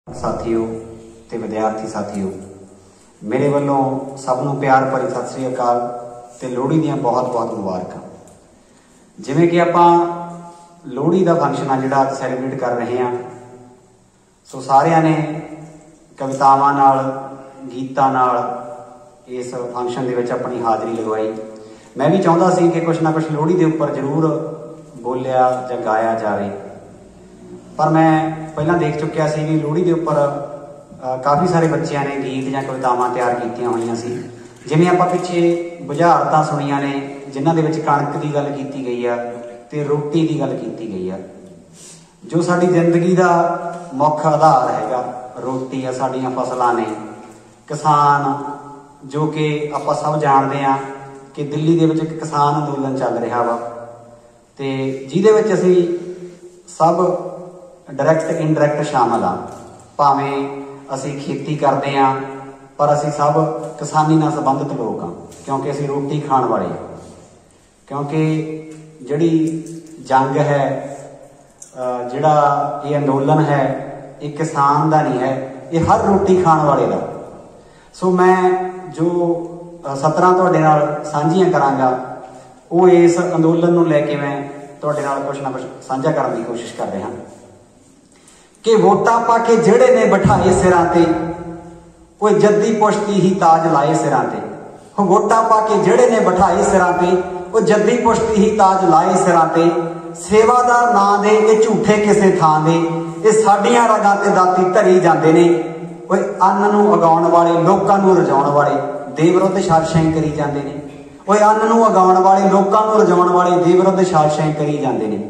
साथियों ते विद्यार्थी साथियों, मेरे वालों सबनों प्यार भरी सत श्री अकाल ते लोहड़ी दी बहुत बहुत मुबारक। जिवें कि आपां लोहड़ी का फंक्शन आ जिहड़ा सैलीब्रेट कर रहे हैं, सो सारियां ने कवितावां नाल गीतां नाल इस फंक्शन दे विच अपनी हाज़री लगवाई। मैं भी चाहुंदा सी कि कुछ ना कुछ लोहड़ी के उपर जरूर बोलिया जां गाया जाए, पर मैं पहला देख चुकिया सी भी लोहड़ी के उपर काफ़ी सारे बच्चों ने गीत या कवितावां तैयार कीतियां होईयां सी। जिवें आपां पिछे बुझारतां सुणियां ने जिन्हां दे विच कणक की गल कीती गई है ते रोटी की गल कीती गई है। जो साडी जिंदगी का मुख आधार हैगा रोटी है, साडियां फसलां ने, किसान जो कि आपां सब जानते हैं कि दिल्ली दे विच एक किसान अंदोलन चल रहा वा ते जिहदे विच असीं सब डायरैक्ट इनडायरैक्ट शामिल हाँ। भावें असी खेती करते हैं पर असी सब किसानी नाल संबंधित लोग हाँ, क्योंकि असी रोटी खाण वाले। क्योंकि जिहड़ी जंग है, जिहड़ा ये अंदोलन है, ये किसान का नहीं है, ये हर रोटी खाण वाले का। सो मैं जो सतरां तुहाडे नाल सांझियां करांगा वो इस अंदोलन नूं लैके मैं तुहाडे नाल कुछ ना कुछ साझा करने की कोशिश कर रहा कि वोटां पाके जेड़े ने बिठाए सिरां ते, कोई जद्दी पुश्ती ही ताज लाए सिरां ते। वोटां पाके जेड़े ने बिठाए सिरां ते, वो जद्दी पुश्ती ही ताज लाए सिरां ते। सेवादार नां दे ये झूठे किसे थां दे, ये साडियां रगां ते दाती धरी जांदे ने। ओए अन्न नूं उगाउण वाले, लोकां नूं रजाउण वाले दे विरुद्ध शारशाई करी जांदे ने। ओए अन्न नूं उगाउण वाले, लोकां नूं रजाउण वाले दे विरुद्ध शारशाई करी जांदे ने।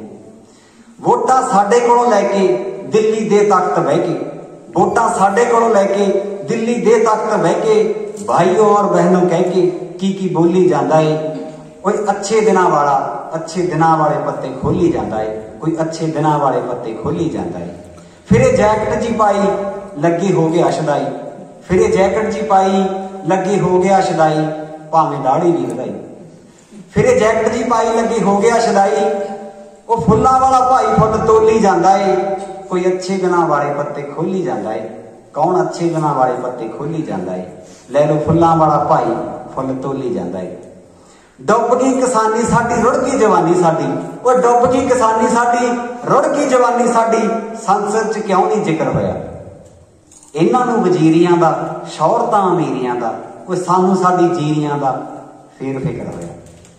वोटां साडे कोलों लैके दिल्ली दे तख्त बह के, वोटां साडे कोलों लैके दिल्ली दे तख्त बह के, भाइयों और बहनों कह के की बोली जाता है। कोई अच्छे दिनां वाला, अच्छे दिनां वाले पत्ते खोली जाता है, कोई अच्छे दिनां वाले पत्ते खोली जाता है। फिर ये जैकेट जी पाई लगे हो गया छदाई, फिर ये जैकेट जी पाई लगे हो गया छदाई, भावें दाढ़ी भी वधाई। फिर ये जैकेट जी पाई लगे हो गया छदाई, वो फुल्लां वाला भाई फुल तोली जाता है, कोई अच्छे दिनां वाले पत्ते खोली जाता है। कौन अच्छे दिनां वाले पत्ते खोली जाता है? लै लो फुल्लां वाला भाई फुल तोली जाता है। डुब गई किसानी साडी, रुड़ गई जवानी साडी, वो डुब गई किसानी साडी, रुड़ गई जवानी साडी, संसद च क्यों नहीं जिक्र होया? इन्हां नूं वजीरियां दा, शौहरतां अमीरियां दा, कोई सानू साडी जीरियां दा फेर फिक्र होया।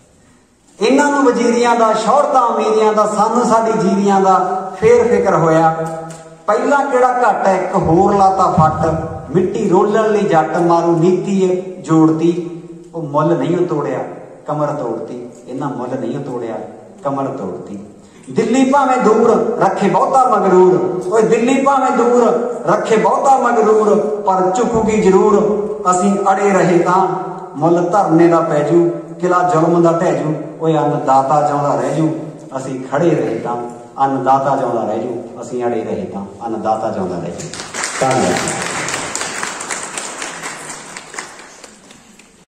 इन्हां नूं वजीरियां दा, शौहरतां अमीरियां दा, सानू साडी जीरियां दा फेर फिक्र होया। पहला किहड़ा घट है एक होर लाता फट, मिट्टी रोलण लई जट मारू नीति जोड़ती, वो मुल नहीं तोड़िया कमर तोड़ती। इन्हां मुल नहीं तोड़िया कमर तोड़ती। दिल्ली भावें दूर रखे बहुता मगरूर, ओए दिल्ली भावें दूर रखे बहुता मगरूर, पर झुकूगी जरूर असीं अड़े रहे तां, मुल धरने दा पैजू किला जुल्म दा ढहजू। ओए अन्नदाता जिउंदा रहजू असीं खड़े रहे तां, अन्नदाता जिउंदा रहजू असीं अड़े रहे तां, अन्नदाता जिउंदा रहजू। धन्यवाद।